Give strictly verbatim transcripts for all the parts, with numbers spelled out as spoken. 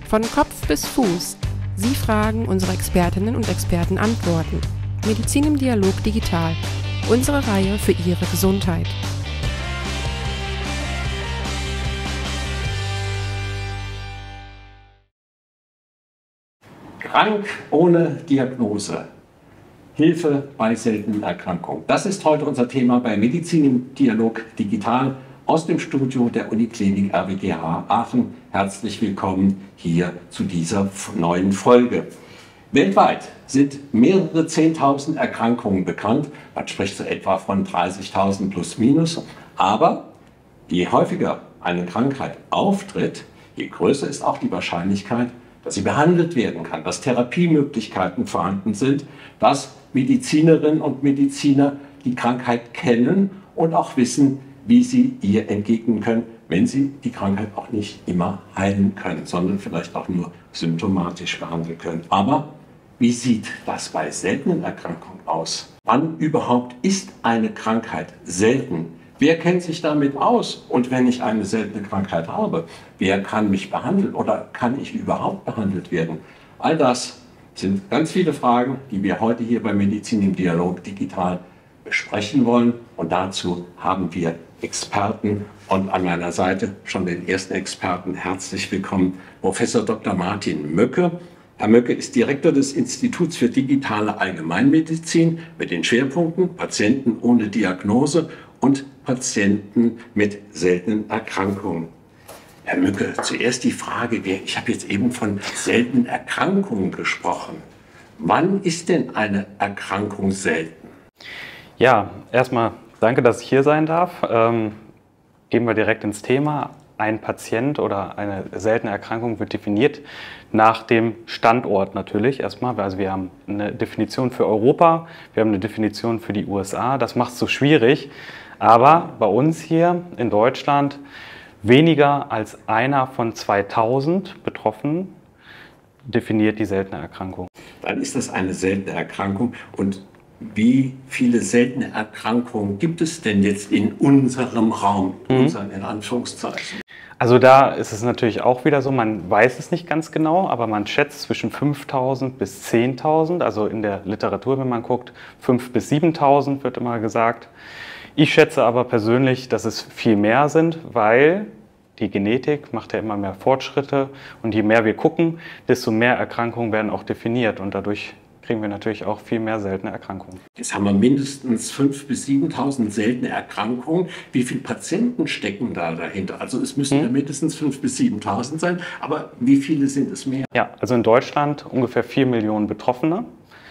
Von Kopf bis Fuß. Sie fragen, unsere Expertinnen und Experten antworten. Medizin im Dialog digital. Unsere Reihe für Ihre Gesundheit. Krank ohne Diagnose. Hilfe bei seltenen Erkrankungen. Das ist heute unser Thema bei Medizin im Dialog digital aus dem Studio der Uniklinik R W T H Aachen. Herzlich willkommen hier zu dieser neuen Folge. Weltweit sind mehrere zehntausend Erkrankungen bekannt. Man spricht so etwa von dreißigtausend plus minus. Aber je häufiger eine Krankheit auftritt, je größer ist auch die Wahrscheinlichkeit, dass sie behandelt werden kann, dass Therapiemöglichkeiten vorhanden sind, dass Medizinerinnen und Mediziner die Krankheit kennen und auch wissen, wie sie ihr entgegnen können, wenn sie die Krankheit auch nicht immer heilen können, sondern vielleicht auch nur symptomatisch behandeln können. Aber wie sieht das bei seltenen Erkrankungen aus? Wann überhaupt ist eine Krankheit selten? Wer kennt sich damit aus? Und wenn ich eine seltene Krankheit habe, wer kann mich behandeln oder kann ich überhaupt behandelt werden? All das sind ganz viele Fragen, die wir heute hier bei Medizin im Dialog digital besprechen wollen. Und dazu haben wir Experten und an meiner Seite schon den ersten Experten. Herzlich willkommen, Professor Doktor Martin Möcke. Herr Möcke ist Direktor des Instituts für digitale Allgemeinmedizin mit den Schwerpunkten Patienten ohne Diagnose und Patienten mit seltenen Erkrankungen. Herr Möcke, zuerst die Frage, ich habe jetzt eben von seltenen Erkrankungen gesprochen. Wann ist denn eine Erkrankung selten? Ja, erstmal danke, dass ich hier sein darf. Ähm, gehen wir direkt ins Thema. Ein Patient oder eine seltene Erkrankung wird definiert nach dem Standort natürlich erstmal. Also wir haben eine Definition für Europa, wir haben eine Definition für die U S A. Das macht es so schwierig. Aber bei uns hier in Deutschland weniger als einer von zweitausend Betroffenen definiert die seltene Erkrankung. Dann ist das eine seltene Erkrankung. Und wie viele seltene Erkrankungen gibt es denn jetzt in unserem Raum, in mhm. unseren in Anführungszeichen? Also da ist es natürlich auch wieder so, man weiß es nicht ganz genau, aber man schätzt zwischen fünftausend bis zehntausend. Also in der Literatur, wenn man guckt, fünftausend bis siebentausend wird immer gesagt. Ich schätze aber persönlich, dass es viel mehr sind, weil die Genetik macht ja immer mehr Fortschritte und je mehr wir gucken, desto mehr Erkrankungen werden auch definiert und dadurch kriegen wir natürlich auch viel mehr seltene Erkrankungen. Jetzt haben wir mindestens fünftausend bis siebentausend seltene Erkrankungen. Wie viele Patienten stecken da dahinter? Also es müssen hm. ja mindestens fünftausend bis siebentausend sein, aber wie viele sind es mehr? Ja, also in Deutschland ungefähr vier Millionen Betroffene.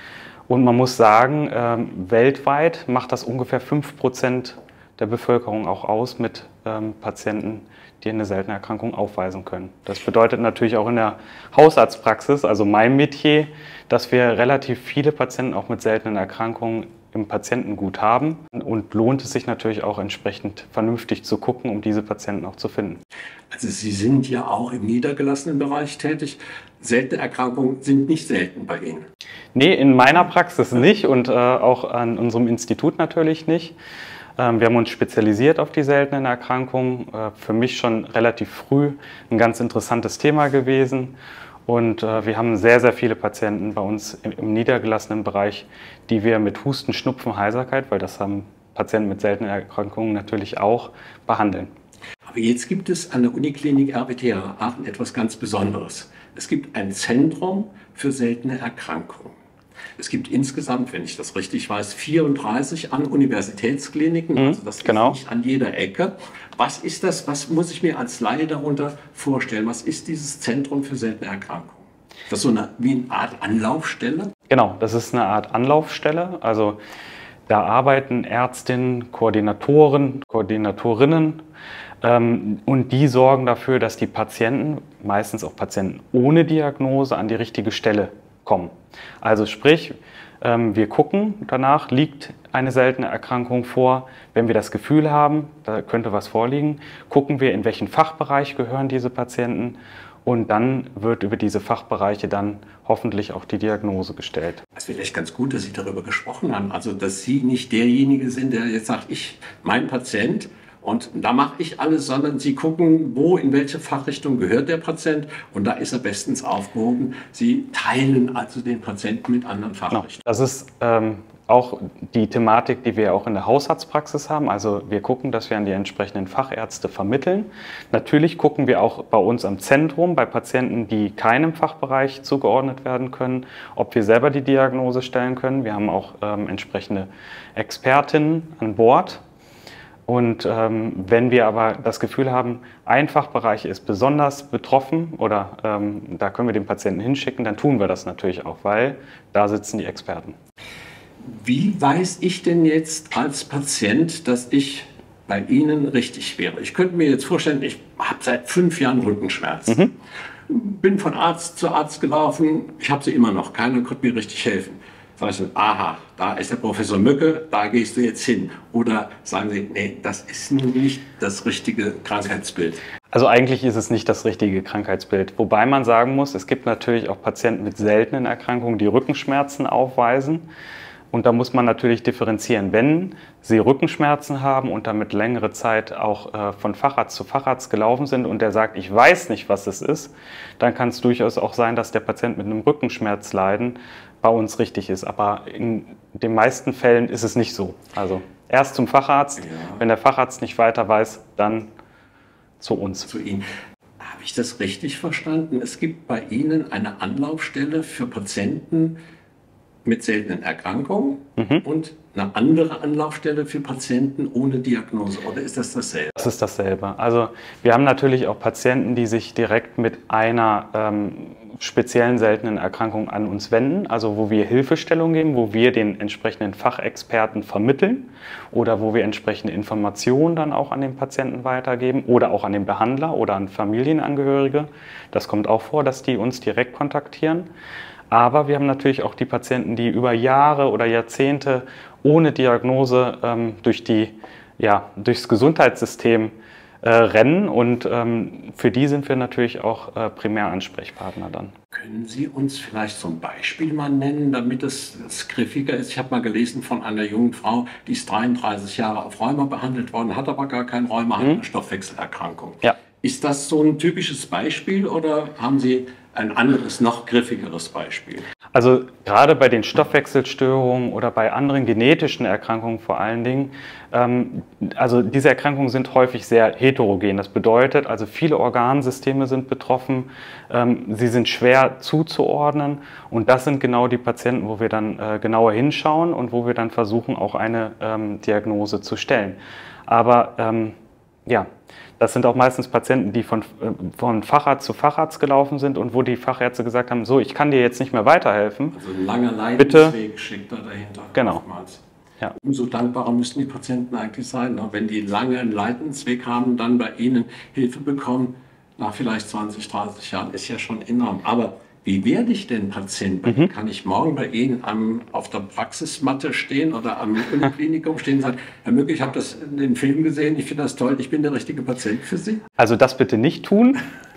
Und man muss sagen, ähm, weltweit macht das ungefähr fünf Prozent der Bevölkerung auch aus mit ähm, Patienten, die eine seltene Erkrankung aufweisen können. Das bedeutet natürlich auch in der Hausarztpraxis, also mein Metier, dass wir relativ viele Patienten auch mit seltenen Erkrankungen im Patientengut haben. Und lohnt es sich natürlich auch entsprechend vernünftig zu gucken, um diese Patienten auch zu finden. Also Sie sind ja auch im niedergelassenen Bereich tätig. Seltene Erkrankungen sind nicht selten bei Ihnen? Nee, in meiner Praxis nicht und äh, auch an unserem Institut natürlich nicht. Ähm, wir haben uns spezialisiert auf die seltenen Erkrankungen. Äh, für mich schon relativ früh ein ganz interessantes Thema gewesen. Und äh, wir haben sehr, sehr viele Patienten bei uns im, im niedergelassenen Bereich, die wir mit Husten, Schnupfen, Heiserkeit, weil das haben Patienten mit seltenen Erkrankungen natürlich auch, behandeln. Aber jetzt gibt es an der Uniklinik R W T H Aachen etwas ganz Besonderes. Es gibt ein Zentrum für seltene Erkrankungen. Es gibt insgesamt, wenn ich das richtig weiß, vierunddreißig an Universitätskliniken. Mhm, also das genau. ist nicht an jeder Ecke. Was ist das? Was muss ich mir als Laie darunter vorstellen? Was ist dieses Zentrum für seltene Erkrankungen? Ist das so eine, wie eine Art Anlaufstelle? Genau, das ist eine Art Anlaufstelle. Also da arbeiten Ärztinnen, Koordinatoren, Koordinatorinnen ähm, und die sorgen dafür, dass die Patienten, meistens auch Patienten ohne Diagnose, an die richtige Stelle kommen. Also sprich, ähm, wir gucken danach, liegt eine seltene Erkrankung vor. Wenn wir das Gefühl haben, da könnte was vorliegen, gucken wir, in welchen Fachbereich gehören diese Patienten. Und dann wird über diese Fachbereiche dann hoffentlich auch die Diagnose gestellt. Das ist vielleicht ganz gut, dass Sie darüber gesprochen haben. Also, dass Sie nicht derjenige sind, der jetzt sagt, ich, mein Patient Und da mache ich alles, sondern Sie gucken, wo, in welche Fachrichtung gehört der Patient und da ist er bestens aufgehoben. Sie teilen also den Patienten mit anderen Fachrichtungen. Das ist ähm, auch die Thematik, die wir auch in der Hausarztpraxis haben. Also wir gucken, dass wir an die entsprechenden Fachärzte vermitteln. Natürlich gucken wir auch bei uns am Zentrum, bei Patienten, die keinem Fachbereich zugeordnet werden können, ob wir selber die Diagnose stellen können. Wir haben auch ähm, entsprechende Expertinnen an Bord. Und ähm, wenn wir aber das Gefühl haben, ein Fachbereich ist besonders betroffen oder ähm, da können wir den Patienten hinschicken, dann tun wir das natürlich auch, weil da sitzen die Experten. Wie weiß ich denn jetzt als Patient, dass ich bei Ihnen richtig wäre? Ich könnte mir jetzt vorstellen, ich habe seit fünf Jahren Rückenschmerzen. Mhm. Bin von Arzt zu Arzt gelaufen, ich habe sie immer noch, keiner konnte mir richtig helfen. Sag ich, aha, da ist der Professor Mücke, da gehst du jetzt hin. Oder sagen Sie, nee, das ist nun nicht das richtige Krankheitsbild. Also eigentlich ist es nicht das richtige Krankheitsbild. Wobei man sagen muss, es gibt natürlich auch Patienten mit seltenen Erkrankungen, die Rückenschmerzen aufweisen. Und da muss man natürlich differenzieren. Wenn Sie Rückenschmerzen haben und damit längere Zeit auch äh, von Facharzt zu Facharzt gelaufen sind und der sagt, ich weiß nicht, was es ist, dann kann es durchaus auch sein, dass der Patient mit einem Rückenschmerzleiden bei uns richtig ist. Aber in den meisten Fällen ist es nicht so. Also erst zum Facharzt, ja. Wenn der Facharzt nicht weiter weiß, dann zu uns. Zu Ihnen. Habe ich das richtig verstanden? Es gibt bei Ihnen eine Anlaufstelle für Patienten mit seltenen Erkrankungen mhm. und eine andere Anlaufstelle für Patienten ohne Diagnose, oder ist das dasselbe? Das ist dasselbe. Also wir haben natürlich auch Patienten, die sich direkt mit einer ähm, speziellen seltenen Erkrankung an uns wenden, also wo wir Hilfestellung geben, wo wir den entsprechenden Fachexperten vermitteln oder wo wir entsprechende Informationen dann auch an den Patienten weitergeben oder auch an den Behandler oder an Familienangehörige. Das kommt auch vor, dass die uns direkt kontaktieren. Aber wir haben natürlich auch die Patienten, die über Jahre oder Jahrzehnte ohne Diagnose ähm, durch die, ja, durchs Gesundheitssystem äh, rennen und ähm, für die sind wir natürlich auch äh, Primäransprechpartner dann. Können Sie uns vielleicht so ein Beispiel mal nennen, damit es, es griffiger ist? Ich habe mal gelesen von einer jungen Frau, die ist dreiunddreißig Jahre auf Rheuma behandelt worden, hat aber gar kein Rheuma, hat mhm. eine Stoffwechselerkrankung. Ja. Ist das so ein typisches Beispiel oder haben Sie ein anderes, noch griffigeres Beispiel? Also gerade bei den Stoffwechselstörungen oder bei anderen genetischen Erkrankungen vor allen Dingen, ähm, also diese Erkrankungen sind häufig sehr heterogen. Das bedeutet, also viele Organsysteme sind betroffen, ähm, sie sind schwer zuzuordnen und das sind genau die Patienten, wo wir dann äh, genauer hinschauen und wo wir dann versuchen, auch eine ähm, Diagnose zu stellen. Aber ähm, ja, das sind auch meistens Patienten, die von, von Facharzt zu Facharzt gelaufen sind und wo die Fachärzte gesagt haben, so, ich kann dir jetzt nicht mehr weiterhelfen. Also ein langer Leidensweg steckt da dahinter. Genau. Ja. Umso dankbarer müssten die Patienten eigentlich sein, wenn die lange einen Leidensweg haben, dann bei Ihnen Hilfe bekommen, nach vielleicht zwanzig, dreißig Jahren, ist ja schon enorm. Aber wie werde ich denn Patient? Mhm. Kann ich morgen bei Ihnen am, auf der Praxismatte stehen oder am Uniklinikum stehen und sagen, Herr Mücke, ich habe das in den Film gesehen, ich finde das toll, ich bin der richtige Patient für Sie? Also das bitte nicht tun.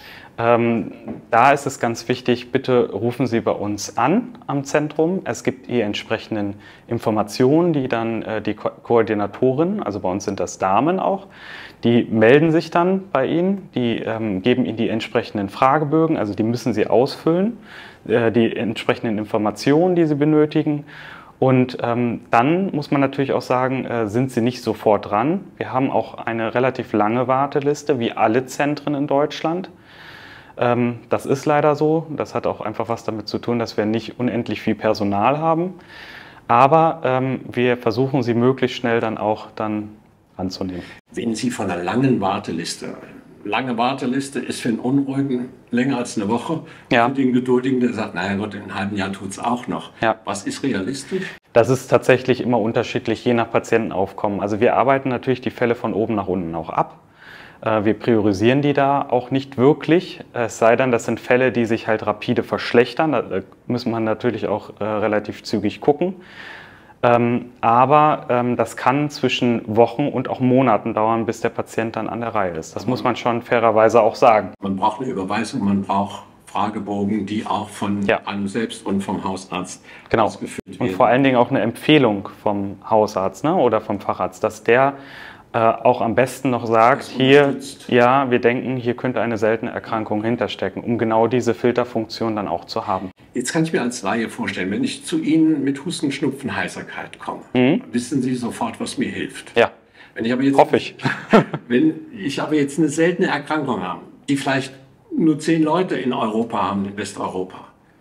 Ähm, da ist es ganz wichtig, bitte rufen Sie bei uns an am Zentrum. Es gibt die entsprechenden Informationen, die dann äh, die Ko Koordinatoren, also bei uns sind das Damen auch, die melden sich dann bei Ihnen, die ähm, geben Ihnen die entsprechenden Fragebögen, also die müssen Sie ausfüllen, äh, die entsprechenden Informationen, die Sie benötigen. Und ähm, dann muss man natürlich auch sagen, äh, sind Sie nicht sofort dran. Wir haben auch eine relativ lange Warteliste, wie alle Zentren in Deutschland. Ähm, das ist leider so. Das hat auch einfach was damit zu tun, dass wir nicht unendlich viel Personal haben. Aber ähm, wir versuchen, sie möglichst schnell dann auch dann anzunehmen. Wenn Sie von einer langen Warteliste, lange Warteliste ist für einen Unruhigen länger als eine Woche, ja. Für den Geduldigen, der sagt, naja Gott, in einem halben Jahr tut es auch noch. Ja. Was ist realistisch? Das ist tatsächlich immer unterschiedlich, je nach Patientenaufkommen. Also wir arbeiten natürlich die Fälle von oben nach unten auch ab. Wir priorisieren die da auch nicht wirklich, es sei denn, das sind Fälle, die sich halt rapide verschlechtern. Da muss man natürlich auch äh, relativ zügig gucken. Ähm, aber ähm, das kann zwischen Wochen und auch Monaten dauern, bis der Patient dann an der Reihe ist. Das muss man schon fairerweise auch sagen. Man braucht eine Überweisung, man braucht Fragebogen, die auch von ja. einem selbst und vom Hausarzt genau. ausgefüllt werden. Und vor allen Dingen auch eine Empfehlung vom Hausarzt, ne, oder vom Facharzt, dass der äh, auch am besten noch sagt, hier, ja, wir denken, hier könnte eine seltene Erkrankung hinterstecken, um genau diese Filterfunktion dann auch zu haben. Jetzt kann ich mir als Laie vorstellen, wenn ich zu Ihnen mit Husten, Schnupfen, Heiserkeit komme, mhm. wissen Sie sofort, was mir hilft. Ja, wenn ich aber jetzt, hoffe ich. Wenn ich aber jetzt eine seltene Erkrankung habe, die vielleicht nur zehn Leute in Europa haben, in Westeuropa,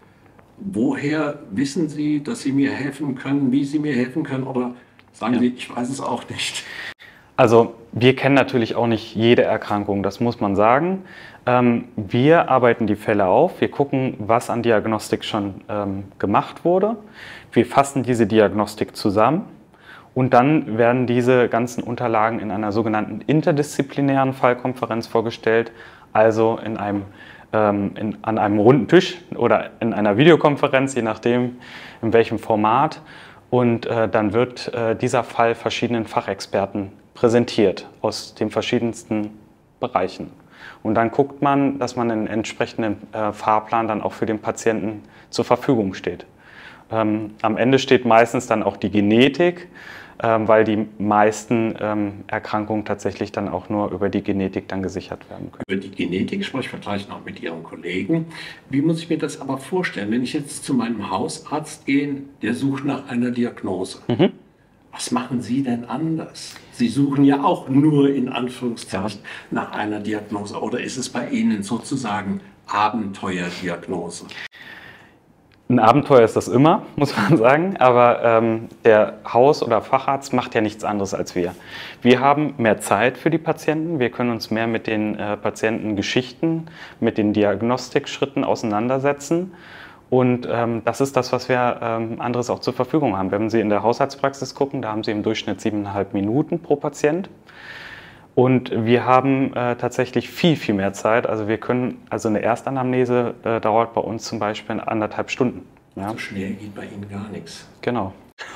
woher wissen Sie, dass Sie mir helfen können, wie Sie mir helfen können, oder sagen ja. Sie, ich weiß es auch nicht? Also wir kennen natürlich auch nicht jede Erkrankung, das muss man sagen. Ähm, wir arbeiten die Fälle auf, wir gucken, was an Diagnostik schon ähm, gemacht wurde. Wir fassen diese Diagnostik zusammen und dann werden diese ganzen Unterlagen in einer sogenannten interdisziplinären Fallkonferenz vorgestellt, also in einem, ähm, in, an einem runden Tisch oder in einer Videokonferenz, je nachdem in welchem Format. Und äh, dann wird äh, dieser Fall verschiedenen Fachexperten präsentiert aus den verschiedensten Bereichen. Und dann guckt man, dass man einen entsprechenden äh, Fahrplan dann auch für den Patienten zur Verfügung steht. Ähm, am Ende steht meistens dann auch die Genetik, ähm, weil die meisten ähm, Erkrankungen tatsächlich dann auch nur über die Genetik dann gesichert werden können. Über die Genetik spreche ich gleich noch mit Ihren Kollegen. Wie muss ich mir das aber vorstellen, wenn ich jetzt zu meinem Hausarzt gehe, der sucht nach einer Diagnose? Mhm. Was machen Sie denn anders? Sie suchen ja auch nur in Anführungszeichen ja. nach einer Diagnose. Oder ist es bei Ihnen sozusagen Abenteuerdiagnose? Ein Abenteuer ist das immer, muss man sagen. Aber ähm, der Haus- oder Facharzt macht ja nichts anderes als wir. Wir haben mehr Zeit für die Patienten. Wir können uns mehr mit den äh, Patientengeschichten, mit den Diagnostikschritten auseinandersetzen. Und ähm, das ist das, was wir ähm, anderes auch zur Verfügung haben. Wenn Sie in der Hausarztpraxis gucken, da haben Sie im Durchschnitt siebeneinhalb Minuten pro Patient. Und wir haben äh, tatsächlich viel, viel mehr Zeit. Also wir können, also eine Erstanamnese äh, dauert bei uns zum Beispiel anderthalb Stunden. Ja? So schnell geht bei Ihnen gar nichts. Genau.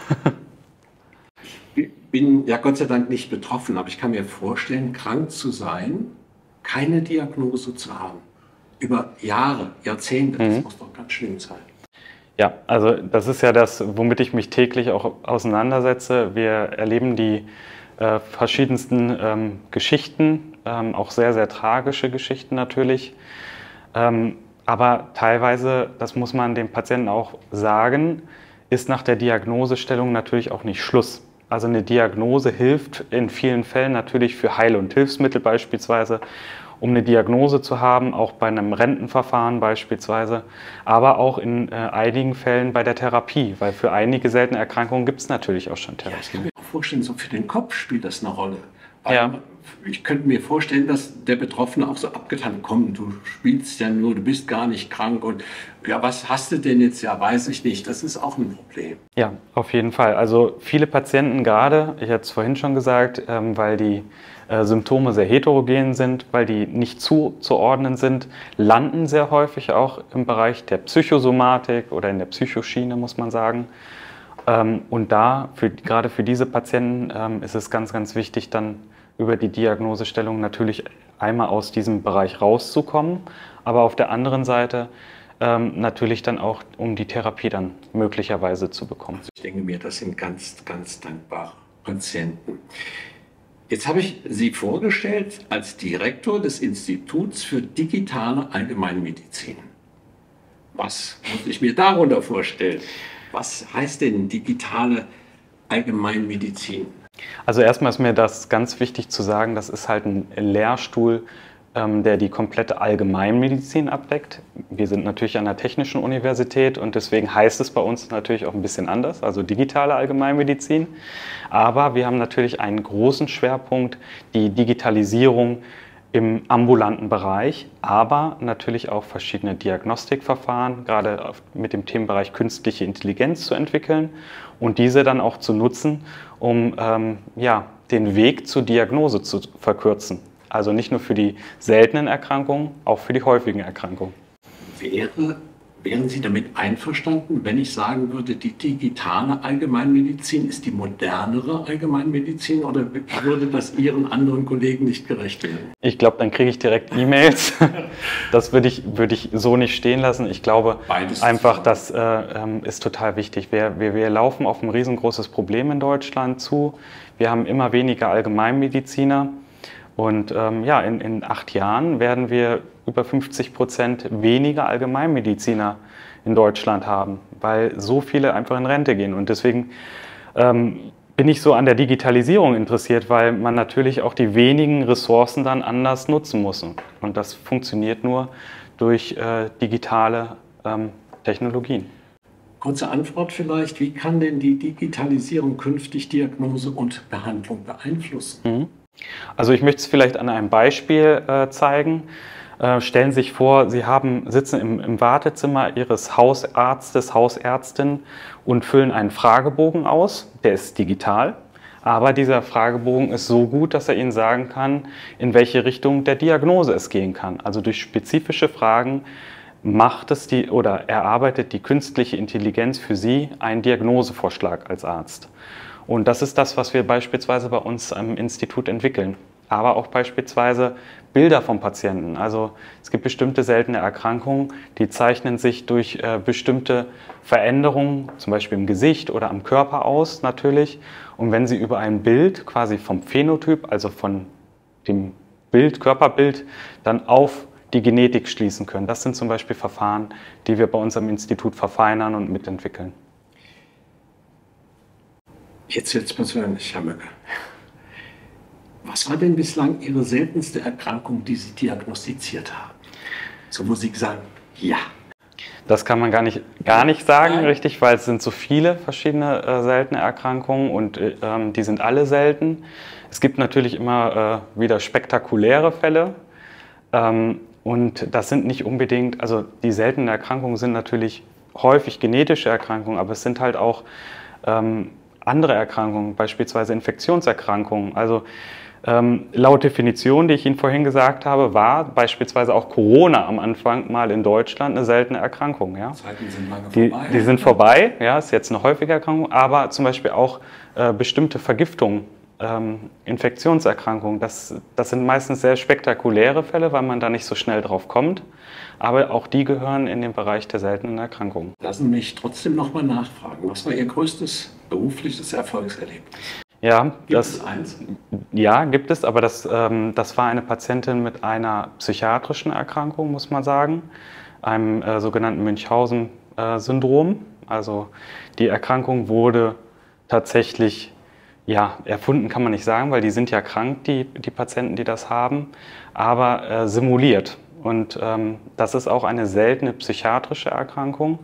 Ich bin ja Gott sei Dank nicht betroffen, aber ich kann mir vorstellen, krank zu sein, keine Diagnose zu haben. Über Jahre, Jahrzehnte, das mhm. muss doch ganz schlimm sein. Ja, also das ist ja das, womit ich mich täglich auch auseinandersetze. Wir erleben die äh, verschiedensten ähm, Geschichten, ähm, auch sehr, sehr tragische Geschichten natürlich. Ähm, aber teilweise, das muss man dem Patienten auch sagen, ist nach der Diagnosestellung natürlich auch nicht Schluss. Also eine Diagnose hilft in vielen Fällen natürlich für Heil- und Hilfsmittel beispielsweise, um eine Diagnose zu haben, auch bei einem Rentenverfahren beispielsweise, aber auch in äh, einigen Fällen bei der Therapie, weil für einige seltene Erkrankungen gibt es natürlich auch schon Therapie. Ja, ich kann mir auch vorstellen, so für den Kopf spielt das eine Rolle. Weil ja. Ich könnte mir vorstellen, dass der Betroffene auch so abgetan kommt, du spielst ja nur, du bist gar nicht krank und ja, was hast du denn jetzt? Ja, weiß ich nicht. Das ist auch ein Problem. Ja, auf jeden Fall. Also viele Patienten gerade, ich hatte es vorhin schon gesagt, ähm, weil die äh, Symptome sehr heterogen sind, weil die nicht zuzuordnen sind, landen sehr häufig auch im Bereich der Psychosomatik oder in der Psychoschiene, muss man sagen. Ähm, und da, für, gerade für diese Patienten, ähm, ist es ganz, ganz wichtig, dann über die Diagnosestellung natürlich einmal aus diesem Bereich rauszukommen, aber auf der anderen Seite ähm, natürlich dann auch, um die Therapie dann möglicherweise zu bekommen. Also ich denke mir, das sind ganz, ganz dankbare Patienten. Jetzt habe ich Sie vorgestellt als Direktor des Instituts für digitale Allgemeinmedizin. Was muss ich mir darunter vorstellen? Was heißt denn digitale Allgemeinmedizin? Also erstmal ist mir das ganz wichtig zu sagen, das ist halt ein Lehrstuhl, ähm, der die komplette Allgemeinmedizin abdeckt. Wir sind natürlich an der Technischen Universität und deswegen heißt es bei uns natürlich auch ein bisschen anders, also digitale Allgemeinmedizin. Aber wir haben natürlich einen großen Schwerpunkt, die Digitalisierung im ambulanten Bereich, aber natürlich auch verschiedene Diagnostikverfahren, gerade mit dem Themenbereich künstliche Intelligenz zu entwickeln und diese dann auch zu nutzen, um ähm, ja, den Weg zur Diagnose zu verkürzen. Also nicht nur für die seltenen Erkrankungen, auch für die häufigen Erkrankungen. Wäre, Wären Sie damit einverstanden, wenn ich sagen würde, die digitale Allgemeinmedizin ist die modernere Allgemeinmedizin, oder würde das Ihren anderen Kollegen nicht gerecht werden? Ich glaube, dann kriege ich direkt E-Mails. Das würde ich, würde ich so nicht stehen lassen. Ich glaube Beides einfach, das äh, ist total wichtig. Wir, wir, wir laufen auf ein riesengroßes Problem in Deutschland zu. Wir haben immer weniger Allgemeinmediziner. Und ähm, ja, in, in acht Jahren werden wir über fünfzig Prozent weniger Allgemeinmediziner in Deutschland haben, weil so viele einfach in Rente gehen. Und deswegen ähm, bin ich so an der Digitalisierung interessiert, weil man natürlich auch die wenigen Ressourcen dann anders nutzen muss. Und das funktioniert nur durch äh, digitale ähm, Technologien. Kurze Antwort vielleicht, wie kann denn die Digitalisierung künftig Diagnose und Behandlung beeinflussen? Mhm. Also ich möchte es vielleicht an einem Beispiel äh, zeigen. Äh, stellen Sie sich vor, Sie haben, sitzen im, im Wartezimmer Ihres Hausarztes, Hausärztin und füllen einen Fragebogen aus. Der ist digital, aber dieser Fragebogen ist so gut, dass er Ihnen sagen kann, in welche Richtung der Diagnose es gehen kann. Also durch spezifische Fragen macht es die oder erarbeitet die künstliche Intelligenz für Sie einen Diagnosevorschlag als Arzt. Und das ist das, was wir beispielsweise bei uns am Institut entwickeln. Aber auch beispielsweise Bilder vom Patienten. Also es gibt bestimmte seltene Erkrankungen, die zeichnen sich durch äh, bestimmte Veränderungen, zum Beispiel im Gesicht oder am Körper aus natürlich. Und wenn Sie über ein Bild quasi vom Phänotyp, also von dem Bild, Körperbild, dann auf die Genetik schließen können. Das sind zum Beispiel Verfahren, die wir bei uns am Institut verfeinern und mitentwickeln. Jetzt wird's persönlich, Herr Möcke. Was war denn bislang Ihre seltenste Erkrankung, die Sie diagnostiziert haben? So, wo Sie sagen, ja. Das kann man gar nicht, gar nicht sagen, Nein. richtig, weil es sind so viele verschiedene äh, seltene Erkrankungen und ähm, die sind alle selten. Es gibt natürlich immer äh, wieder spektakuläre Fälle ähm, und das sind nicht unbedingt, also die seltenen Erkrankungen sind natürlich häufig genetische Erkrankungen, aber es sind halt auch ähm, andere Erkrankungen, beispielsweise Infektionserkrankungen. Also ähm, laut Definition, die ich Ihnen vorhin gesagt habe, war beispielsweise auch Corona am Anfang mal in Deutschland eine seltene Erkrankung. Ja? Zeiten sind lange Die, vorbei. die sind vorbei, ja, ist jetzt eine häufige Erkrankung, aber zum Beispiel auch äh, bestimmte Vergiftungen, ähm, Infektionserkrankungen, das, das sind meistens sehr spektakuläre Fälle, weil man da nicht so schnell drauf kommt. Aber auch die gehören in den Bereich der seltenen Erkrankungen. Lassen Sie mich trotzdem noch mal nachfragen. Was war Ihr größtes berufliches Erfolgserlebnis? Ja, Gibt das, es eins? ja, gibt es, aber das, ähm, das war eine Patientin mit einer psychiatrischen Erkrankung, muss man sagen, einem äh, sogenannten Münchhausen-Syndrom. Also die Erkrankung wurde tatsächlich, ja, erfunden kann man nicht sagen, weil die sind ja krank, die, die Patienten, die das haben, aber äh, simuliert. Und ähm, das ist auch eine seltene psychiatrische Erkrankung.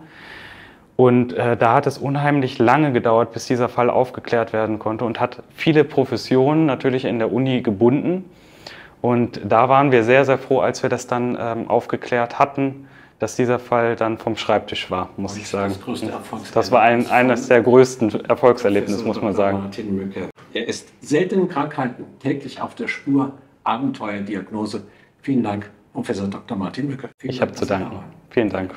Und äh, da hat es unheimlich lange gedauert, bis dieser Fall aufgeklärt werden konnte und hat viele Professionen natürlich in der Uni gebunden. Und da waren wir sehr, sehr froh, als wir das dann ähm, aufgeklärt hatten, dass dieser Fall dann vom Schreibtisch war, muss ich sagen. Das größte Erfolgserlebnis. Das war ein, eines der größten Erfolgserlebnisse, muss man sagen. Martin Möcke. Er ist seltenen Krankheiten täglich auf der Spur, Abenteuerdiagnose. Vielen Dank, Professor Doktor Martin Möcke. Vielen Ich habe zu danken. Vielen Dank.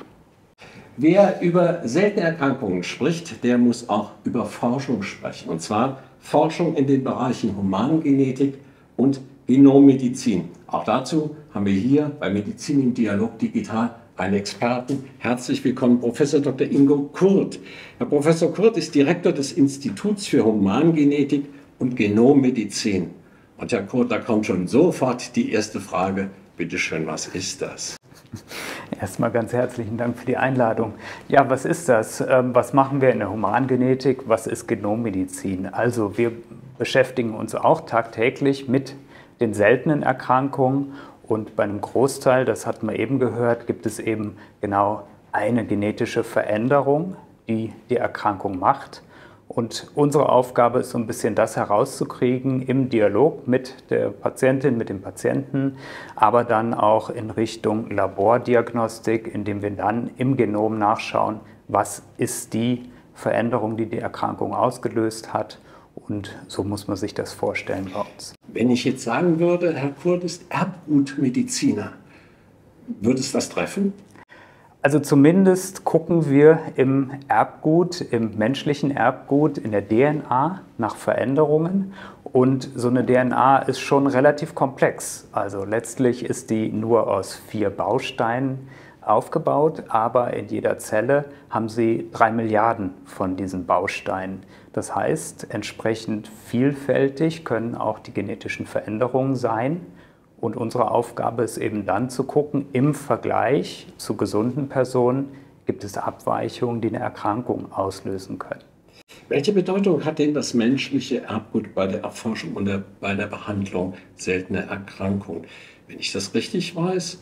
Wer über seltene Erkrankungen spricht, der muss auch über Forschung sprechen. Und zwar Forschung in den Bereichen Humangenetik und Genommedizin. Auch dazu haben wir hier bei Medizin im Dialog Digital einen Experten. Herzlich willkommen, Professor Doktor Ingo Kurt. Herr Professor Kurt ist Direktor des Instituts für Humangenetik und Genommedizin. Und Herr Kurt, da kommt schon sofort die erste Frage. Bitte schön, was ist das? Erstmal ganz herzlichen Dank für die Einladung. Ja, was ist das? Was machen wir in der Humangenetik? Was ist Genommedizin? Also wir beschäftigen uns auch tagtäglich mit den seltenen Erkrankungen und bei einem Großteil, das hatten wir eben gehört, gibt es eben genau eine genetische Veränderung, die die Erkrankung macht. Und unsere Aufgabe ist so ein bisschen das herauszukriegen im Dialog mit der Patientin, mit dem Patienten, aber dann auch in Richtung Labordiagnostik, indem wir dann im Genom nachschauen, was ist die Veränderung, die die Erkrankung ausgelöst hat. Und so muss man sich das vorstellen bei uns. Wenn ich jetzt sagen würde, Herr Kurt ist Erbgutmediziner, würde es das treffen? Also zumindest gucken wir im Erbgut, im menschlichen Erbgut, in der D N A nach Veränderungen. Und so eine D N A ist schon relativ komplex. Also letztlich ist die nur aus vier Bausteinen aufgebaut, aber in jeder Zelle haben Sie drei Milliarden von diesen Bausteinen. Das heißt, entsprechend vielfältig können auch die genetischen Veränderungen sein. Und unsere Aufgabe ist eben dann zu gucken, im Vergleich zu gesunden Personen gibt es Abweichungen, die eine Erkrankung auslösen können. Welche Bedeutung hat denn das menschliche Erbgut bei der Erforschung und der, bei der Behandlung seltener Erkrankungen? Wenn ich das richtig weiß,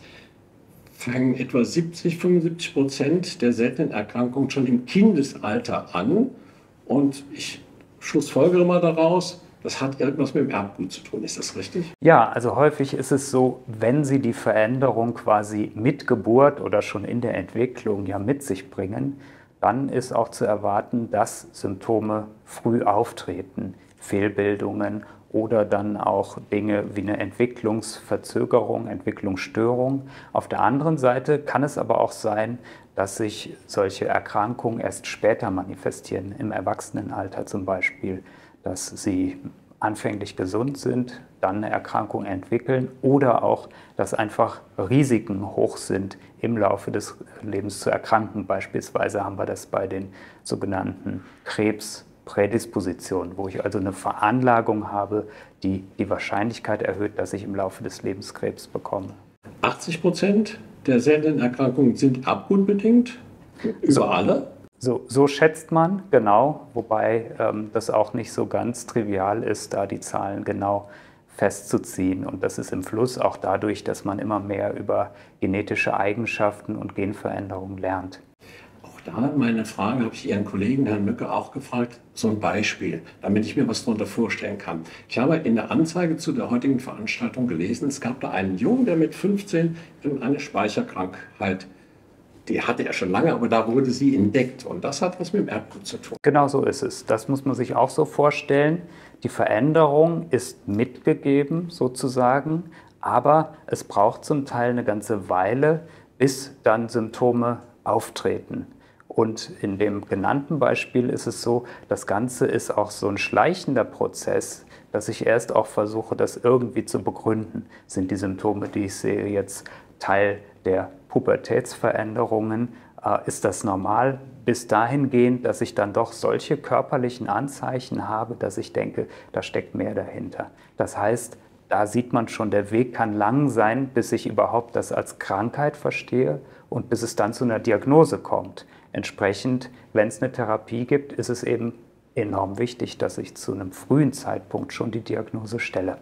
fangen etwa siebzig, fünfundsiebzig Prozent der seltenen Erkrankungen schon im Kindesalter an. Und ich schlussfolgere mal daraus, das hat irgendwas mit dem Erbgut zu tun. Ist das richtig? Ja, also häufig ist es so, wenn Sie die Veränderung quasi mit Geburt oder schon in der Entwicklung ja mit sich bringen, dann ist auch zu erwarten, dass Symptome früh auftreten, Fehlbildungen oder dann auch Dinge wie eine Entwicklungsverzögerung, Entwicklungsstörung. Auf der anderen Seite kann es aber auch sein, dass sich solche Erkrankungen erst später manifestieren, im Erwachsenenalter zum Beispiel, dass sie anfänglich gesund sind, dann eine Erkrankung entwickeln oder auch, dass einfach Risiken hoch sind, im Laufe des Lebens zu erkranken. Beispielsweise haben wir das bei den sogenannten Krebsprädispositionen, wo ich also eine Veranlagung habe, die die Wahrscheinlichkeit erhöht, dass ich im Laufe des Lebens Krebs bekomme. achtzig Prozent der seltenen Erkrankungen sind erbgutbedingt, über So. alle. So, so schätzt man, genau, wobei ähm, das auch nicht so ganz trivial ist, da die Zahlen genau festzuziehen. Und das ist im Fluss auch dadurch, dass man immer mehr über genetische Eigenschaften und Genveränderungen lernt. Auch da meine Frage habe ich Ihren Kollegen Herrn Mücke auch gefragt, so ein Beispiel, damit ich mir was darunter vorstellen kann. Ich habe in der Anzeige zu der heutigen Veranstaltung gelesen, es gab da einen Jungen, der mit fünfzehn eine Speicherkrankheit, die hatte er schon lange, aber da wurde sie entdeckt. Und das hat was mit dem Erbgut zu tun. Genau so ist es. Das muss man sich auch so vorstellen. Die Veränderung ist mitgegeben sozusagen, aber es braucht zum Teil eine ganze Weile, bis dann Symptome auftreten. Und in dem genannten Beispiel ist es so, das Ganze ist auch so ein schleichender Prozess, dass ich erst auch versuche, das irgendwie zu begründen. Sind die Symptome, die ich sehe, jetzt Teil der Pubertätsveränderungen? Äh, ist das normal? Bis dahin gehend, dass ich dann doch solche körperlichen Anzeichen habe, dass ich denke, da steckt mehr dahinter. Das heißt, da sieht man schon, der Weg kann lang sein, bis ich überhaupt das als Krankheit verstehe und bis es dann zu einer Diagnose kommt. Entsprechend, wenn es eine Therapie gibt, ist es eben enorm wichtig, dass ich zu einem frühen Zeitpunkt schon die Diagnose stelle.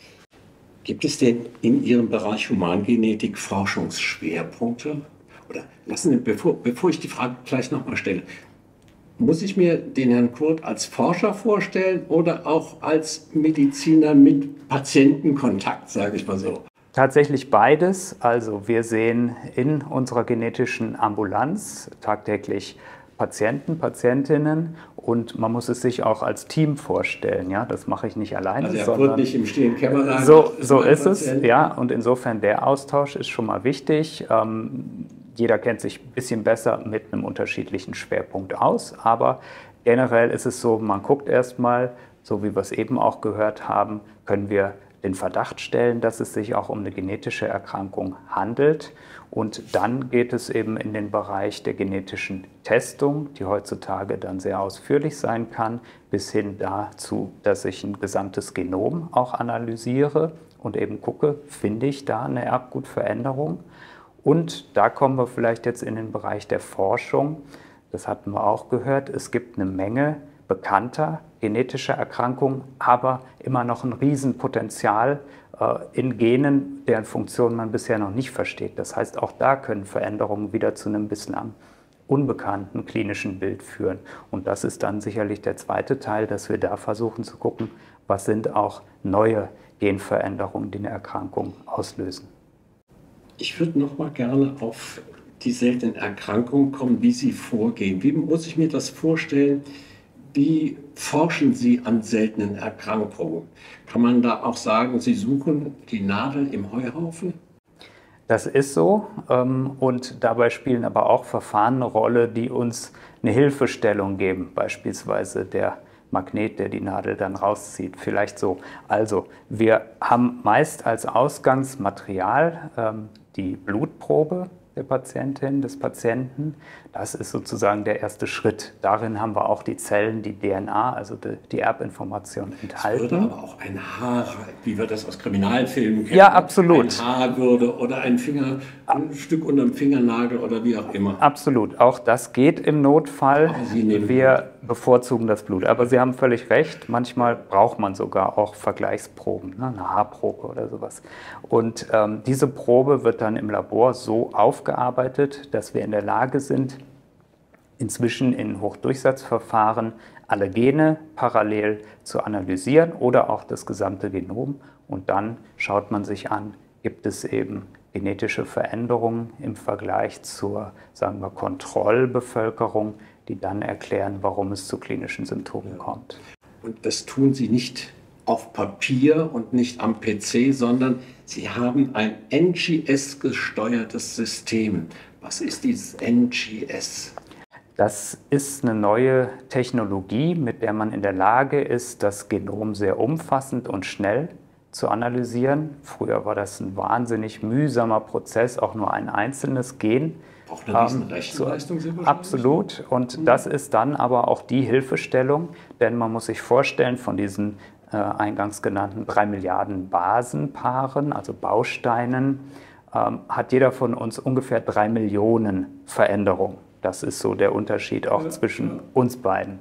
Gibt es denn in Ihrem Bereich Humangenetik Forschungsschwerpunkte? Oder lassen Sie, bevor, bevor ich die Frage gleich nochmal stelle, muss ich mir den Herrn Kurt als Forscher vorstellen oder auch als Mediziner mit Patientenkontakt, sage ich mal so? Tatsächlich beides. Also wir sehen in unserer genetischen Ambulanz tagtäglich Patienten, Patientinnen und man muss es sich auch als Team vorstellen. Ja, das mache ich nicht alleine. Also er sondern wird nicht im stillen Kämmerlein. So, so ist Patient. es, ja. Und insofern der Austausch ist schon mal wichtig. Ähm, jeder kennt sich ein bisschen besser mit einem unterschiedlichen Schwerpunkt aus, aber generell ist es so, man guckt erstmal, so wie wir es eben auch gehört haben, können wir den Verdacht stellen, dass es sich auch um eine genetische Erkrankung handelt. Und dann geht es eben in den Bereich der genetischen Testung, die heutzutage dann sehr ausführlich sein kann, bis hin dazu, dass ich ein gesamtes Genom auch analysiere und eben gucke, finde ich da eine Erbgutveränderung. Und da kommen wir vielleicht jetzt in den Bereich der Forschung. Das hatten wir auch gehört. Es gibt eine Menge bekannter genetischer Erkrankungen, aber immer noch ein Riesenpotenzial äh, in Genen, deren Funktion man bisher noch nicht versteht. Das heißt, auch da können Veränderungen wieder zu einem bislang unbekannten klinischen Bild führen. Und das ist dann sicherlich der zweite Teil, dass wir da versuchen zu gucken, was sind auch neue Genveränderungen, die eine Erkrankung auslösen. Ich würde noch mal gerne auf die seltenen Erkrankungen kommen, wie Sie vorgehen. Wie muss ich mir das vorstellen? Wie forschen Sie an seltenen Erkrankungen? Kann man da auch sagen, Sie suchen die Nadel im Heuhaufen? Das ist so und dabei spielen aber auch Verfahren eine Rolle, die uns eine Hilfestellung geben, beispielsweise der Magnet, der die Nadel dann rauszieht, vielleicht so. Also wir haben meist als Ausgangsmaterial ähm, die Blutprobe der Patientin, des Patienten. Das ist sozusagen der erste Schritt. Darin haben wir auch die Zellen, die D N A, also die, die Erbinformation enthalten. Es würde aber auch ein Haar, wie wir das aus Kriminalfilmen kennen. Ja, absolut. Ein Haar würde oder ein Finger, ein Stück unterm Fingernagel oder wie auch immer. Absolut. Auch das geht im Notfall. Wir bevorzugen das Blut. Aber Sie haben völlig recht. Manchmal braucht man sogar auch Vergleichsproben, ne? Eine Haarprobe oder sowas. Und ähm, diese Probe wird dann im Labor so aufgearbeitet, dass wir in der Lage sind, inzwischen in Hochdurchsatzverfahren alle Gene parallel zu analysieren oder auch das gesamte Genom. Und dann schaut man sich an, gibt es eben genetische Veränderungen im Vergleich zur, sagen wir, Kontrollbevölkerung, die dann erklären, warum es zu klinischen Symptomen kommt. Und das tun Sie nicht auf Papier und nicht am P C, sondern Sie haben ein N G S-gesteuertes System. Was ist dieses N G S? Das ist eine neue Technologie, mit der man in der Lage ist, das Genom sehr umfassend und schnell zu analysieren. Früher war das ein wahnsinnig mühsamer Prozess, auch nur ein einzelnes Gen. Auch eine riesen Rechenleistung sind wir Absolut. Und mhm. das ist dann aber auch die Hilfestellung, denn man muss sich vorstellen, von diesen äh, eingangs genannten drei Milliarden Basenpaaren, also Bausteinen, ähm, hat jeder von uns ungefähr drei Millionen Veränderungen. Das ist so der Unterschied auch ja, zwischen ja. uns beiden.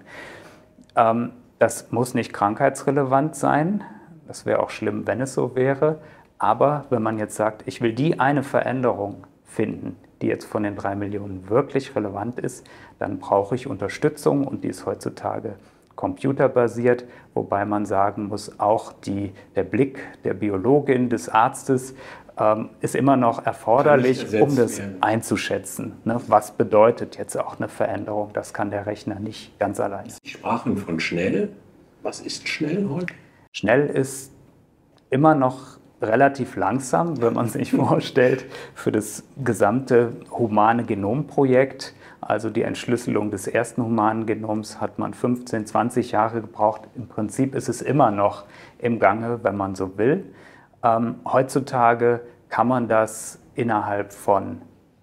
Ähm, das muss nicht krankheitsrelevant sein. Das wäre auch schlimm, wenn es so wäre. Aber wenn man jetzt sagt, ich will die eine Veränderung finden, die jetzt von den drei Millionen wirklich relevant ist, dann brauche ich Unterstützung und die ist heutzutage computerbasiert, wobei man sagen muss, auch die, der Blick der Biologin, des Arztes ähm, ist immer noch erforderlich, um das werden. einzuschätzen. Ne? Was bedeutet jetzt auch eine Veränderung? Das kann der Rechner nicht ganz alleine. Sie sprachen von schnell. Was ist schnell heute? Schnell ist immer noch relativ langsam, wenn man sich vorstellt, für das gesamte humane Genomprojekt. Also die Entschlüsselung des ersten humanen Genoms hat man fünfzehn, zwanzig Jahre gebraucht. Im Prinzip ist es immer noch im Gange, wenn man so will. Ähm, heutzutage kann man das innerhalb von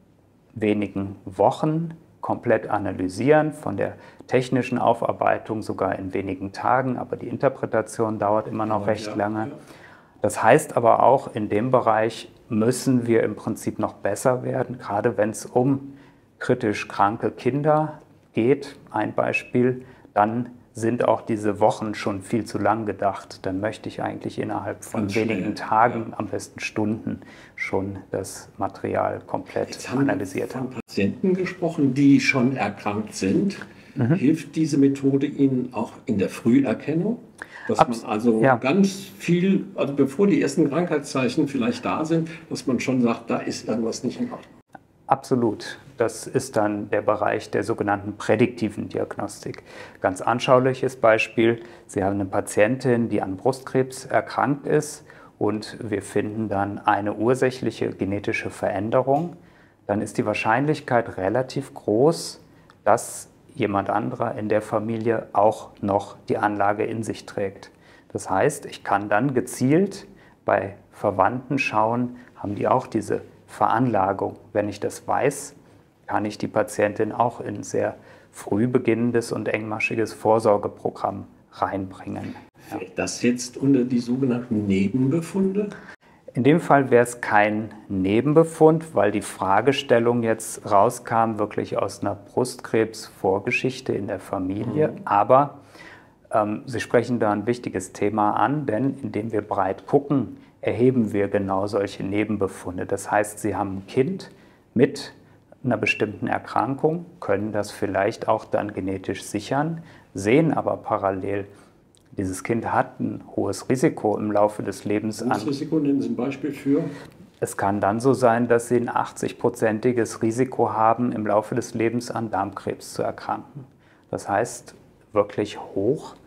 wenigen Wochen komplett analysieren, von der technischen Aufarbeitung sogar in wenigen Tagen, aber die Interpretation dauert immer noch recht lange. Das heißt aber auch, in dem Bereich müssen wir im Prinzip noch besser werden, gerade wenn es um kritisch kranke Kinder geht, ein Beispiel, dann sind auch diese Wochen schon viel zu lang gedacht. Dann möchte ich eigentlich innerhalb von Ganz wenigen schnell, Tagen, ja. am besten Stunden, schon das Material komplett Jetzt haben analysiert haben. Wir von Patienten gesprochen, die schon erkrankt sind. Mhm. Hilft diese Methode Ihnen auch in der Früherkennung? Dass Abs man also ja. ganz viel, also bevor die ersten Krankheitszeichen vielleicht da sind, dass man schon sagt, da ist irgendwas nicht in Ordnung. Absolut. Das ist dann der Bereich der sogenannten prädiktiven Diagnostik. Ganz anschauliches Beispiel. Sie haben eine Patientin, die an Brustkrebs erkrankt ist und wir finden dann eine ursächliche genetische Veränderung. Dann ist die Wahrscheinlichkeit relativ groß, dass jemand anderer in der Familie auch noch die Anlage in sich trägt. Das heißt, ich kann dann gezielt bei Verwandten schauen, haben die auch diese Veranlagung. Wenn ich das weiß, kann ich die Patientin auch in ein sehr früh beginnendes und engmaschiges Vorsorgeprogramm reinbringen. Ja. Fällt das jetzt unter die sogenannten Nebenbefunde? In dem Fall wäre es kein Nebenbefund, weil die Fragestellung jetzt rauskam, wirklich aus einer Brustkrebsvorgeschichte in der Familie. Mhm. Aber ähm, Sie sprechen da ein wichtiges Thema an, denn indem wir breit gucken, erheben wir genau solche Nebenbefunde. Das heißt, Sie haben ein Kind mit einer bestimmten Erkrankung, können das vielleicht auch dann genetisch sichern, sehen aber parallel, dieses Kind hat ein hohes Risiko im Laufe des Lebens an. Welches Risiko nennen Sie ein Beispiel für? Es kann dann so sein, dass Sie ein achtzig-prozentiges Risiko haben, im Laufe des Lebens an Darmkrebs zu erkranken. Das heißt, wirklich hoch.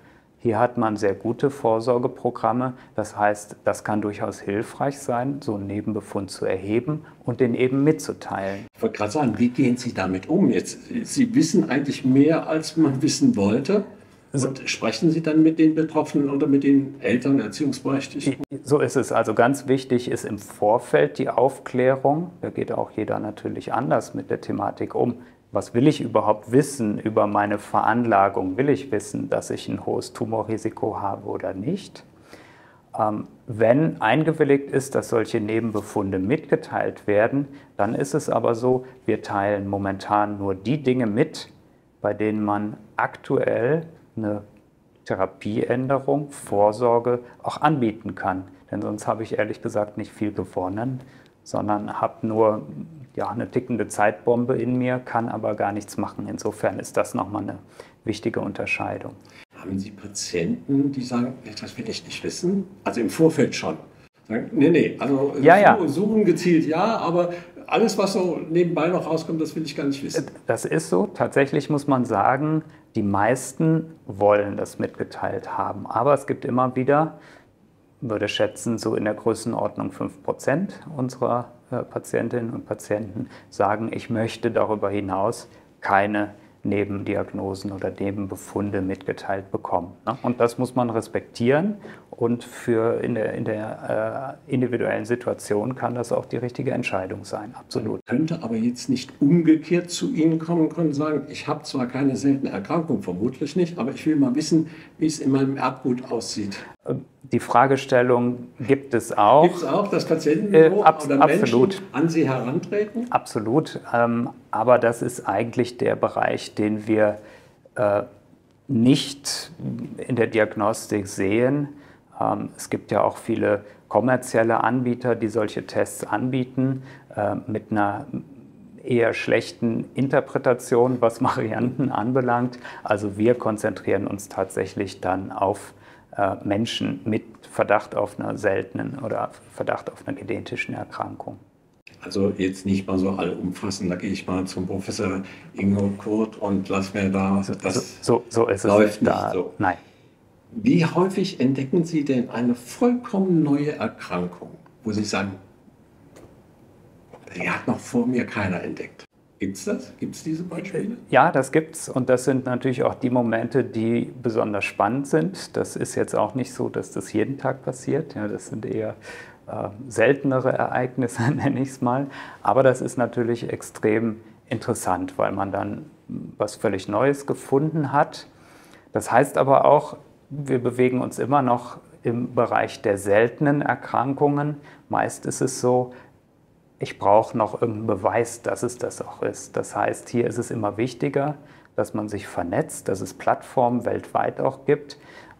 Hier hat man sehr gute Vorsorgeprogramme. Das heißt, das kann durchaus hilfreich sein, so einen Nebenbefund zu erheben und den eben mitzuteilen. Ich wollte gerade sagen, wie gehen Sie damit um? Jetzt, Sie wissen eigentlich mehr, als man wissen wollte. Und sprechen Sie dann mit den Betroffenen oder mit den Eltern, Erziehungsberechtigten? So ist es. Also ganz wichtig ist im Vorfeld die Aufklärung. Da geht auch jeder natürlich anders mit der Thematik um. Was will ich überhaupt wissen über meine Veranlagung? Will ich wissen, dass ich ein hohes Tumorrisiko habe oder nicht? Ähm, wenn eingewilligt ist, dass solche Nebenbefunde mitgeteilt werden, dann ist es aber so, wir teilen momentan nur die Dinge mit, bei denen man aktuell eine Therapieänderung, Vorsorge auch anbieten kann. Denn sonst habe ich ehrlich gesagt nicht viel gewonnen, sondern habe nur ja, eine tickende Zeitbombe in mir, kann aber gar nichts machen. Insofern ist das nochmal eine wichtige Unterscheidung. Haben Sie Patienten, die sagen, das will ich nicht wissen? Also im Vorfeld schon. Sagen, nee, nee, also ja, ja. suchen gezielt ja, aber alles, was so nebenbei noch rauskommt, das will ich gar nicht wissen. Das ist so. Tatsächlich muss man sagen, die meisten wollen das mitgeteilt haben. Aber es gibt immer wieder, würde schätzen, so in der Größenordnung fünf Prozent unserer äh, Patientinnen und Patienten sagen, ich möchte darüber hinaus keine Nebendiagnosen oder Nebenbefunde mitgeteilt bekommen. Ne? Und das muss man respektieren und für in der, in der äh, individuellen Situation kann das auch die richtige Entscheidung sein, absolut. Man könnte aber jetzt nicht umgekehrt zu Ihnen kommen und sagen, ich habe zwar keine seltene Erkrankung, vermutlich nicht, aber ich will mal wissen, wie es in meinem Erbgut aussieht. Die Fragestellung gibt es auch. Gibt es auch, dass Patienten äh, so ab, oder absolut. Menschen an Sie herantreten? Absolut, ähm, aber das ist eigentlich der Bereich, den wir äh, nicht in der Diagnostik sehen. Ähm, es gibt ja auch viele kommerzielle Anbieter, die solche Tests anbieten, äh, mit einer eher schlechten Interpretation, was Varianten anbelangt. Also wir konzentrieren uns tatsächlich dann auf Menschen mit Verdacht auf einer seltenen oder Verdacht auf einer genetischen Erkrankung. Also jetzt nicht mal so allumfassend, da gehe ich mal zum Professor Ingo Kurt und lass mir da, das so, so ist es läuft nicht da. so. Nein. Wie häufig entdecken Sie denn eine vollkommen neue Erkrankung, wo Sie sagen, die hat noch vor mir keiner entdeckt? Gibt es das? Gibt es diese Beispiele? Ja, das gibt's und das sind natürlich auch die Momente, die besonders spannend sind. Das ist jetzt auch nicht so, dass das jeden Tag passiert. Ja, das sind eher äh, seltenere Ereignisse, nenne ich es mal. Aber das ist natürlich extrem interessant, weil man dann was völlig Neues gefunden hat. Das heißt aber auch, wir bewegen uns immer noch im Bereich der seltenen Erkrankungen. Meist ist es so, ich brauche noch irgendeinen Beweis, dass es das auch ist. Das heißt, hier ist es immer wichtiger, dass man sich vernetzt, dass es Plattformen weltweit auch gibt,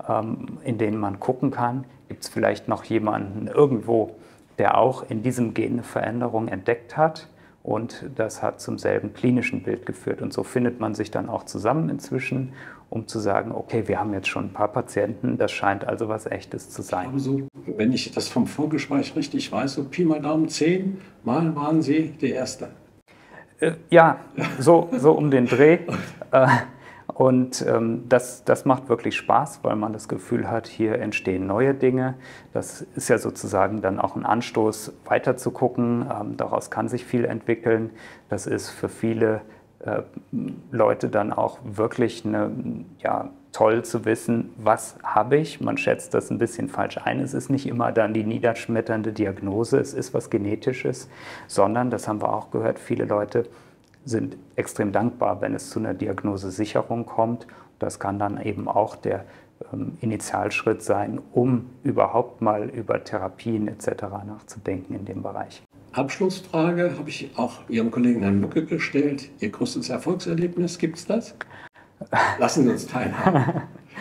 in denen man gucken kann, gibt es vielleicht noch jemanden irgendwo, der auch in diesem Gen eine Veränderung entdeckt hat. Und das hat zum selben klinischen Bild geführt. Und so findet man sich dann auch zusammen inzwischen, um zu sagen, okay, wir haben jetzt schon ein paar Patienten, das scheint also was Echtes zu sein. Also, wenn ich das vom Vorgespräch richtig weiß, so Pi mal Daumen, zehn Mal waren Sie der Erste. Äh, ja, so, so um den Dreh. Äh, und ähm, das, das macht wirklich Spaß, weil man das Gefühl hat, hier entstehen neue Dinge. Das ist ja sozusagen dann auch ein Anstoß, weiter zu gucken. Ähm, daraus kann sich viel entwickeln. Das ist für viele äh, Leute dann auch wirklich eine, ja, toll zu wissen, was habe ich. Man schätzt das ein bisschen falsch ein. Es ist nicht immer dann die niederschmetternde Diagnose, es ist was Genetisches, sondern, das haben wir auch gehört, viele Leute sind extrem dankbar, wenn es zu einer Diagnosesicherung kommt. Das kann dann eben auch der ähm, Initialschritt sein, um überhaupt mal über Therapien et cetera nachzudenken in dem Bereich. Abschlussfrage habe ich auch Ihrem Kollegen Herrn Lucke gestellt. Ihr größtes Erfolgserlebnis, gibt es das? Lassen Sie uns teilhaben.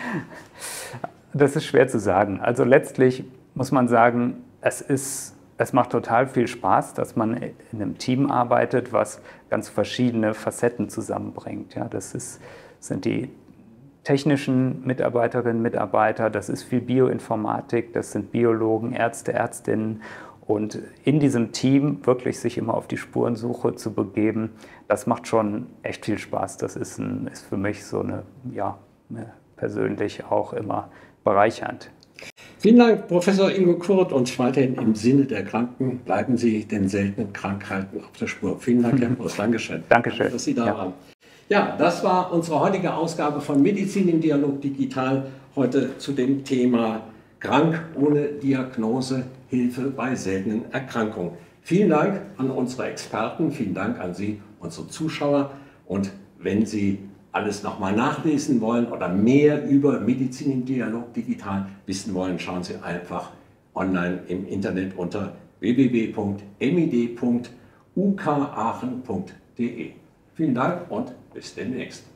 Das ist schwer zu sagen. Also letztlich muss man sagen, es ist Es macht total viel Spaß, dass man in einem Team arbeitet, was ganz verschiedene Facetten zusammenbringt. Ja, das ist, sind die technischen Mitarbeiterinnen und Mitarbeiter, das ist viel Bioinformatik, das sind Biologen, Ärzte, Ärztinnen. Und in diesem Team wirklich sich immer auf die Spurensuche zu begeben, das macht schon echt viel Spaß. Das ist, ein, ist für mich so eine, ja, eine persönlich auch immer bereichernd. Vielen Dank, Professor Ingo Kurt, und weiterhin im Sinne der Kranken bleiben Sie den seltenen Krankheiten auf der Spur. Vielen Dank, Herr Kurt. Dankeschön. Dankeschön. Dass Sie da ja. waren. Ja, das war unsere heutige Ausgabe von Medizin im Dialog Digital. Heute zu dem Thema Krank ohne Diagnose, Hilfe bei seltenen Erkrankungen. Vielen Dank an unsere Experten, vielen Dank an Sie, unsere Zuschauer. Und wenn Sie alles nochmal nachlesen wollen oder mehr über Medizin im Dialog Digital wissen wollen, schauen Sie einfach online im Internet unter w w w punkt m i d punkt u k aachen punkt d e. Vielen Dank und bis demnächst.